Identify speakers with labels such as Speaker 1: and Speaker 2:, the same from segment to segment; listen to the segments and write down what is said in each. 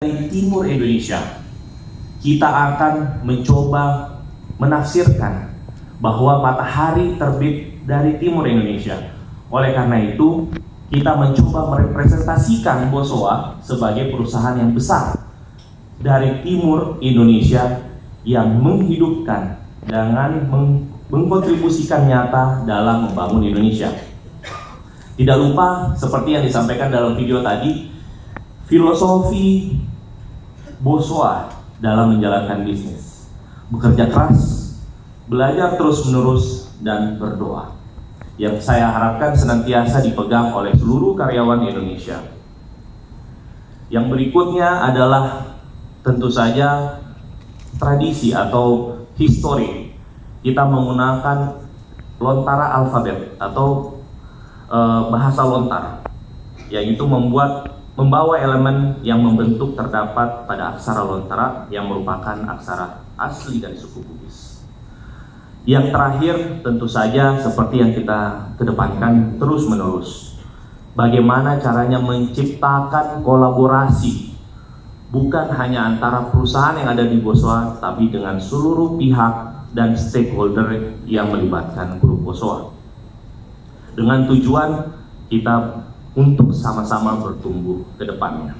Speaker 1: Di timur Indonesia, kita akan mencoba menafsirkan bahwa matahari terbit dari timur Indonesia. Oleh karena itu, kita mencoba merepresentasikan Bosowa sebagai perusahaan yang besar dari timur Indonesia yang menghidupkan dengan mengkontribusikan nyata dalam membangun Indonesia. Tidak lupa, seperti yang disampaikan dalam video tadi, filosofi Bosowa dalam menjalankan bisnis: bekerja keras, belajar terus-menerus, dan berdoa, yang saya harapkan senantiasa dipegang oleh seluruh karyawan Indonesia. Yang berikutnya adalah tentu saja tradisi atau histori. Kita menggunakan lontara alfabet atau bahasa lontar, yaitu membawa elemen yang membentuk terdapat pada aksara lontara yang merupakan aksara asli dari suku Bugis. Yang terakhir tentu saja seperti yang kita kedepankan terus-menerus, bagaimana caranya menciptakan kolaborasi bukan hanya antara perusahaan yang ada di Bosowa, tapi dengan seluruh pihak dan stakeholder yang melibatkan grup Bosowa, dengan tujuan kita untuk sama-sama bertumbuh ke depannya.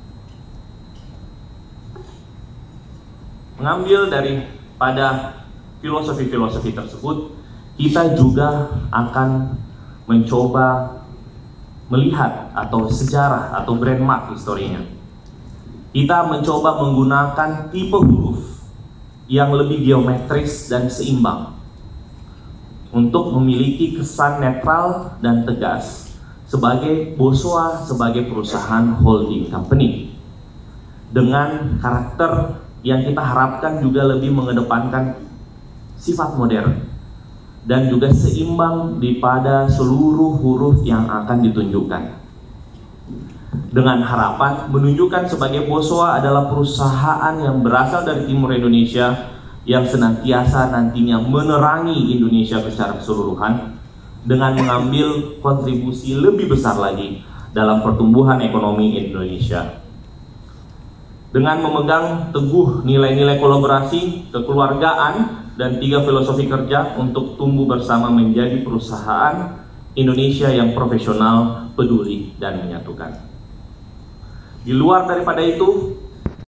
Speaker 1: Mengambil daripada filosofi-filosofi tersebut, kita juga akan mencoba melihat atau sejarah atau brand mark historinya. Kita mencoba menggunakan tipe huruf yang lebih geometris dan seimbang untuk memiliki kesan netral dan tegas sebagai Bosowa sebagai perusahaan holding company, dengan karakter yang kita harapkan juga lebih mengedepankan sifat modern dan juga seimbang di pada seluruh huruf yang akan ditunjukkan, dengan harapan menunjukkan sebagai Bosowa adalah perusahaan yang berasal dari timur Indonesia yang senantiasa nantinya menerangi Indonesia secara keseluruhan, dengan mengambil kontribusi lebih besar lagi dalam pertumbuhan ekonomi Indonesia. Dengan memegang teguh nilai-nilai kolaborasi, kekeluargaan, dan 3 filosofi kerja untuk tumbuh bersama menjadi perusahaan Indonesia yang profesional, peduli, dan menyatukan. Di luar daripada itu,